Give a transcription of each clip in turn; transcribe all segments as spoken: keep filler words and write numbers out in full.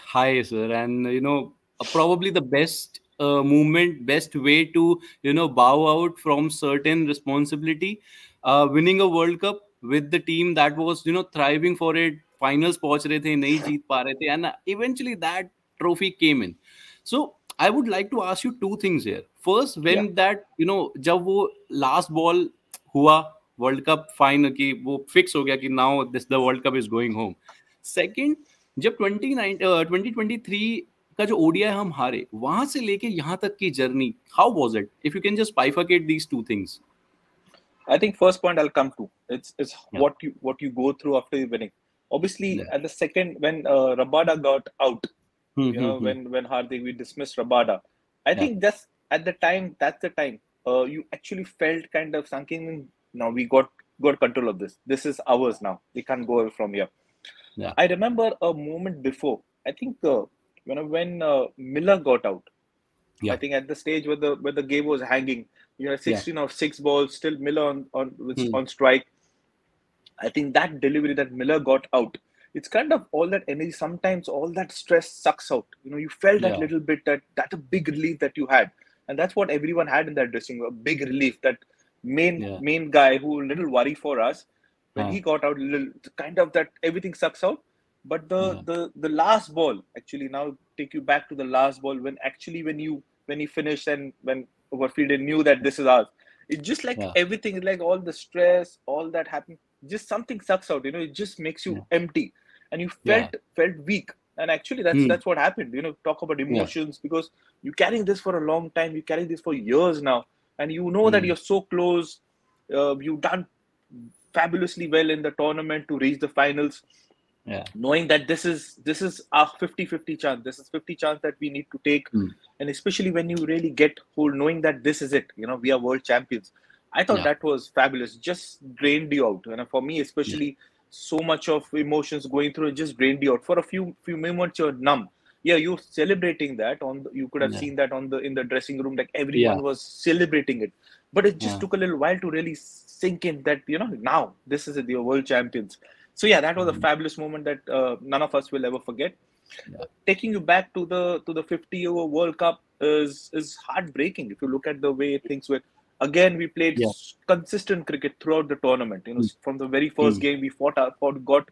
Hi, sir. And, you know, uh, probably the best uh, movement, best way to, you know, bow out from certain responsibility. Uh, winning a World Cup with the team that was, you know, thriving for it. Finals पहुंच रहे थे, नहीं जीत पा रहे थे, and eventually that trophy came in. So I would like to ask you two things here. First, Yeah. when that, you know, जब वो last ball हुआ वर्ल्ड कप फाइन की वो फिक्स हो गया कि now this the world cup is going home. Second, जब twenty nine twenty twenty three का जो ओडीआई हम हारे, वहां से लेके यहाँ तक की journey, how was it? If you can just bifurcate these two things. I think first point I'll come to it's it's Yeah. what you what you go through after winning. Obviously, Yeah. at the second when uh, Rabada got out, Hmm, you hmm, know hmm. when when Hardik we dismissed Rabada. I Yeah. think just at the time that's the time uh, you actually felt kind of sunken. Now we got got control of this. This is ours now. We can't go away from here. Yeah. I remember a moment before. I think uh, when when uh, Miller got out. I Yeah. think at the stage where the where the game was hanging, you had Yeah. sixteen of six balls, still Miller on on Hmm. on strike. I think that delivery that Miller got out, it's kind of all that energy. Sometimes all that stress sucks out. You know, you felt that Yeah. little bit that that a big relief that you had, and that's what everyone had in that dressing room. A big relief. That main Yeah. main guy who a little worry for us when Huh. he got out, little kind of that everything sucks out. But the Yeah. the the last ball actually now take you back to the last ball when actually when you when he finished and when Overfield knew that this is ours. It's just like Yeah. everything, like all the stress, all that happened just something sucks out, you know, it just makes you Yeah. empty and you Yeah. felt felt weak. And actually that's Hmm. that's what happened, you know, talk about Yeah. emotions because you're carrying this for a long time, you're carrying this for years now, and you know that Hmm. you're so close. Uh, you've done fabulously well in the tournament to reach the finals, Yeah. knowing that this is this is a fifty fifty chance, this is fifty chance that we need to take. Hmm. And especially when you really get hold, knowing that this is it, you know, we are world champions. I thought Yeah. that was fabulous, just drained you out, you know, for me Yeah. especially. So much of emotions going through it just drained you out for a few few moments. You're numb. Yeah, you're celebrating that on the, you could have Yeah. seen that on the in the dressing room, like Yeah. everyone was celebrating it. But it just Yeah. took a little while to really sink in that, you know, now this is it, you're world champions. So yeah, that was a Hmm. fabulous moment that uh, none of us will ever forget. Yeah. Taking you back to the to the fifty over World Cup is is heartbreaking if you look at the way things were. Again, we played Yeah. consistent cricket throughout the tournament. You know, Hmm. from the very first Hmm. game we fought, our, fought got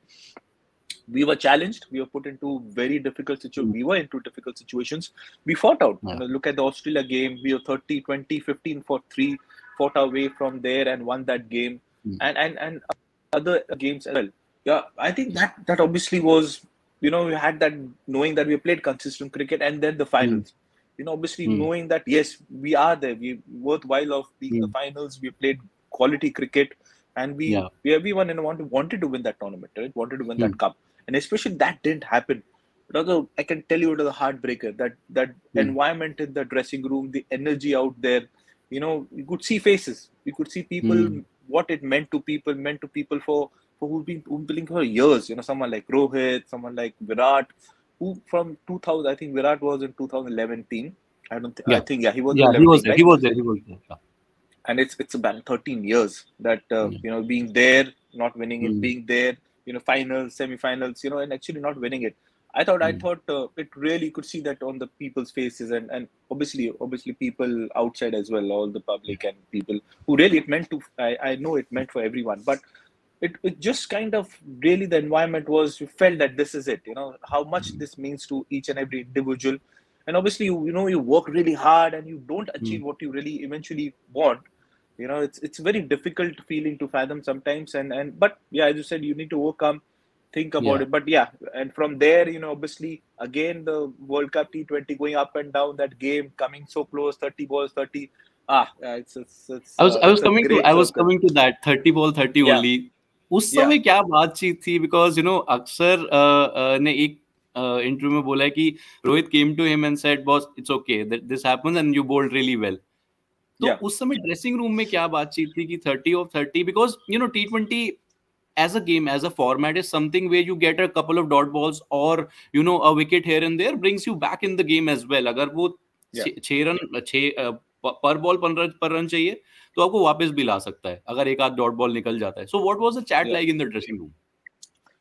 we were challenged. We were put into very difficult situations. Hmm. We were into difficult situations. We fought out. You Yeah. know, look at the Australia game. We were thirty, twenty, fifteen for three, fought our way from there and won that game. Hmm. And and and other games as well. Yeah, I think that that obviously was, you know, we had that knowing that we played consistent cricket and then the Hmm. finals. You know, obviously Hmm. knowing that yes, we are there. We worthwhile of being in the Hmm. finals. We played quality cricket, and we, Yeah. we everyone in wanted wanted to win that tournament, right? Wanted to win Hmm. that cup, and especially that didn't happen. But also, I can tell you it was a heartbreaker. That that Hmm. environment in the dressing room, the energy out there. You know, you could see faces. You could see people. Hmm. What it meant to people, meant to people for for who've been who've been for years. You know, someone like Rohit, someone like Virat, who from two thousand. I think Virat was in two thousand eleven team. I don't. Th- I Yeah. think yeah, he was in Yeah. He eleven was team, there. He right? was there. He was there. Yeah. And it's it's about thirteen years that uh, Yeah. you know, being there, not winning it, Hmm. being there, you know, finals, semi-finals, you know, and actually not winning it. I thought I Hmm. thought uh, it really could see that on the people's faces, and and obviously obviously people outside as well, all the Yeah. public and people who really it meant to. I, I know it meant for everyone, but it, it just kind of really the environment was, you felt that this is it, you know, how much Hmm. this means to each and every individual. And obviously you, you know, you work really hard and you don't Hmm. achieve what you really eventually want. You know, it's it's very difficult feeling to fathom sometimes. And and but yeah, as you said, you need to overcome, think about Yeah. it. But yeah, and from there, you know, obviously again the World Cup T twenty going up and down, that game coming so close, thirty balls, thirty. Ah, yeah, it's it's it's I was uh, I was it's a coming to great I was circle. coming to that thirty ball thirty Yeah, only. उस yeah, समय क्या बातचीत थी? Because you know अक्सर uh, uh, ने एक interview में बोला है कि Rohit came to him and said, boss, it's okay that this happens and you bowled really well. तो yeah. उस समय ड्रेसिंग रूम में क्या बातचीत थी कि thirty of thirty? Because you know T twenty as a game, as a format, is something where you get a couple of dot balls or you know a wicket here and there brings you back in the game as well. अगर वो Yeah, छह run छह पर ball पंद्रह पर run चाहिए तो आपको वापस भी ला सकता है अगर एक आध डॉट बॉल निकल जाता है. So what was the chat yeah. like in the dressing room?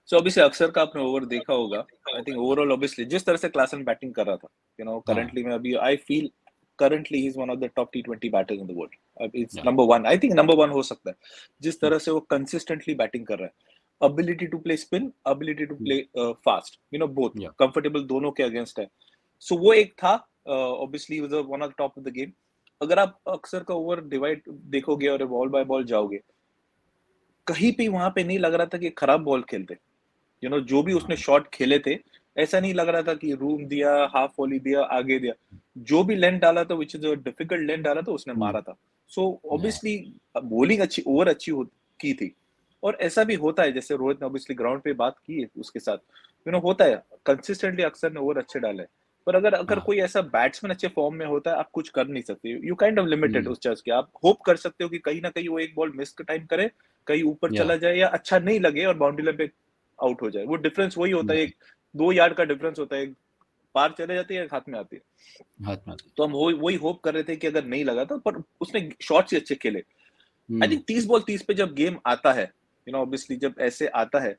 So obviously Axar का आपने ओवर देखा होगा. आई थिंक ओवरऑल ऑब्वियसली जिस तरह से क्लासन बैटिंग कर रहा था, यू नो करंटली में अभी I feel currently he is one of the top T twenty batters in the world. Uh, it's Yeah. number one. I think number one हो सकता है. जिस तरह से वो consistently batting कर रहा है. Ability to play spin, ability to play uh, fast. You know both. Yeah. Comfortable दोनों के against है. So वो एक था. Uh, obviously he was one of the top of the game. अगर आप अक्सर का ओवर डिवाइड देखोगे और बॉल बाय बॉल जाओगे, कहीं पे वहां पे नहीं लग रहा था कि खराब बॉल खेलते. यू you नो know, जो भी उसने शॉट खेले थे, ऐसा नहीं लग रहा था कि रूम दिया, हाफ वॉली दिया, आगे दिया. जो भी लेंथ डाला था, which is a difficult length डाला था, उसने मारा था. सो ऑब्वियसली बॉलिंग अच्छी, ओवर अच्छी की थी. और ऐसा भी होता है, जैसे रोहित ने ऑब्वियसली ग्राउंड पे बात की है उसके साथ, यू नो होता है कंसिस्टेंटली अक्सर ने ओवर अच्छे डाले. पर अगर अगर कोई ऐसा बैट्समैन अच्छे फॉर्म में होता है, आप कुछ कर नहीं सकते. यू काइंड ऑफ लिमिटेड उस चीज के. आप होप कर सकते हो कि कहीं ना कहीं वो एक बॉल मिस टाइम करे, कहीं ऊपर Yeah. चला जाए, या अच्छा नहीं लगे और बाउंड्री लाइन पे आउट हो जाए. वो डिफरेंस वही होता है, एक दो यार्ड का डिफरेंस होता है. पार चले जाती है, हाथ में आती है. हाथ में आती है. तो हम वही वही होप कर रहे थे कि अगर नहीं लगा तो, पर उसने शॉट्स ही अच्छे खेले. आई थिंक तीस बॉल तीस पे जब गेम आता है, यू नो ऑब्वियसली जब ऐसे आता है,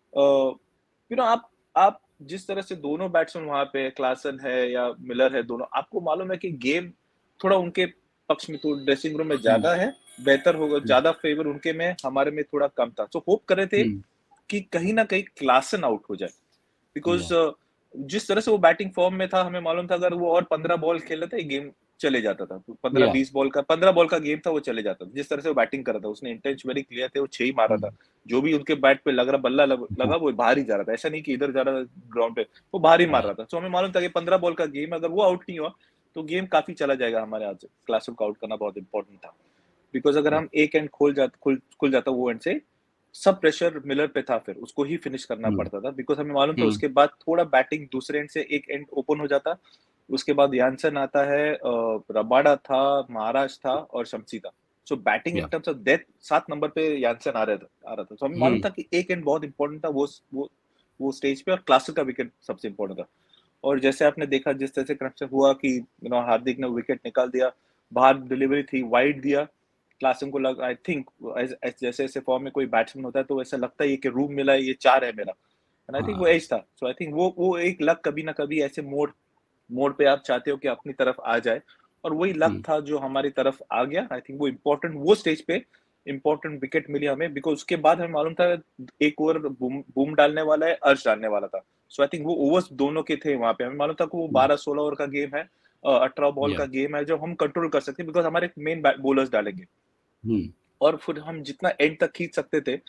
यू नो आप आप जिस तरह से दोनों बैट्समैन वहां पे, क्लासन है या मिलर है, दोनों आपको मालूम है कि गेम थोड़ा उनके पक्ष में, तो ड्रेसिंग रूम में ज्यादा है, बेहतर होगा, ज्यादा फेवर उनके में, हमारे में थोड़ा कम था. तो होप कर रहे थे कि कहीं ना कहीं क्लासन आउट हो जाए, बिकॉज yeah. uh, जिस तरह से वो बैटिंग फॉर्म में था, हमें मालूम था अगर वो और पंद्रह बॉल खेल रहा था, गेम चले जाता था. पंद्रह बीस बॉल का, पंद्रह बॉल का गेम था, वो चले जाता था. जिस तरह से वो बैटिंग कर रहा था, उसने इंटेंस वेरी क्लियर थे, वो छह ही मार रहा था. जो भी उनके बैट पे लग रहा, बल्ला लग, लगा, वो बाहर ही जा रहा था. ऐसा नहीं कि इधर जा रहा था ग्राउंड पे, वो बाहर ही मार रहा था. तो हमें मालूम था कि पंद्रह बॉल का गेम, अगर वो आउट नहीं हुआ तो गेम काफी चला जाएगा हमारे हाथ से. क्लासन को आउट करना बहुत इंपॉर्टेंट था, बिकॉज अगर हम एक एंड खोल जाता खुल खुल जाता वो एंड से, सब प्रेशर मिलर पे था, फिर उसको ही फिनिश करना पड़ता था. बिकॉज हमें मालूम था उसके बाद थोड़ा बैटिंग दूसरे एंड से एक एंड ओपन हो जाता. उसके बाद यानसन आता है, रबाडा था, महाराज था और शमसी था. So batting in terms of death सात नंबर पे यानसन आ रहा था आ रहा था तो हमें मालूम था कि एक एंड बहुत इंपॉर्टेंट था वो वो वो स्टेज पे, और क्लासिक का विकेट सबसे इंपॉर्टेंट था. और जैसे आपने देखा जिस तरह से कनेक्शन हुआ कि यू नो हार्दिक ने विकेट निकाल दिया, बाहर डिलीवरी थी, वाइड दिया. क्लासन को लग आई थिंक जैसे ऐसे फॉर्म में कोई बैट्समैन होता है तो ऐसा लगता है कि रूम मिला है, ये चार है मेरा. एंड आई थिंक वो एज था. सो आई थिंक वो वो एक लक कभी ना कभी ऐसे मोड मोड पे आप चाहते हो कि अपनी तरफ आ जाए, और वही लक था जो हमारी तरफ आ गया. आई थिंक वो इम्पोर्टेंट, वो स्टेज पे इम्पोर्टेंट विकेट मिली हमें, बिकॉज उसके बाद हमें मालूम था एक ओवर बूम बूम डालने वाला है, अर्श डालने वाला था. सो आई थिंक वो ओवर्स दोनों के थे वहां पे. हमें मालूम था कि वो बारह सोलह ओवर का गेम है, अठारह बॉल का गेम है, जो हम कंट्रोल कर सकते हैं, बिकॉज हमारे मेन बॉलर्स डालेंगे. Hmm. और फिर हम जितना एंड तक खींच सकते थे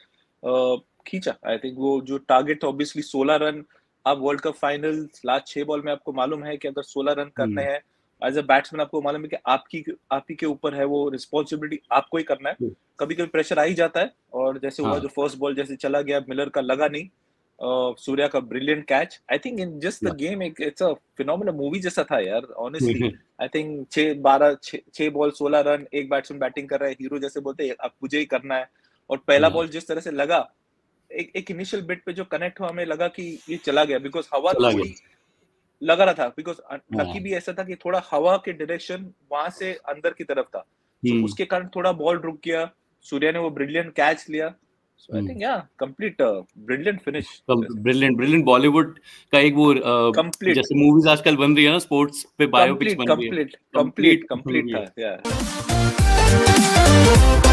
खींचा. आई थिंक वो जो टारगेट था ऑब्वियसली सोलह रन. आप वर्ल्ड कप फाइनल लास्ट छह बॉल में आपको मालूम है कि अगर सोलह रन करने हैं एज अ बैट्समैन, आपको मालूम है कि आपकी आप ही के ऊपर है वो रिस्पॉन्सिबिलिटी, आपको ही करना है. कभी कभी प्रेशर आ ही जाता है, और जैसे हुआ जो फर्स्ट बॉल जैसे चला गया, मिलर का लगा नहीं, सूर्या का brilliant catch. I think in just the game it's a phenomenal movie जैसा था यार, ऑनेस्टली. आई थिंक छह बारह छह बॉल सोलह रन, एक बैट्समैन बैटिंग कर रहा है, हीरो जैसे बोलते हैं, अब मुझे ही करना है. और पहला बॉल जिस तरह से लगा, एक एक इनिशियल बिट पे जो कनेक्ट हुआ, हमें लगा कि ये चला गया, बिकॉज हवा थोड़ी लग रहा था, बिकॉज लकी भी ऐसा था कि थोड़ा हवा के डायरेक्शन वहां से अंदर की तरफ था. तो उसके कारण थोड़ा बॉल रुक गया. सूर्या ने वो ब्रिलियंट कैच लिया. So I think yeah, complete uh, brilliant finish. Brilliant, brilliant Bollywood का एक वो uh, जैसे मूवीज आजकल बन रही है ना, स्पोर्ट्स पे बायोपिक्स बन रही है. complete, complete, complete था. Yeah.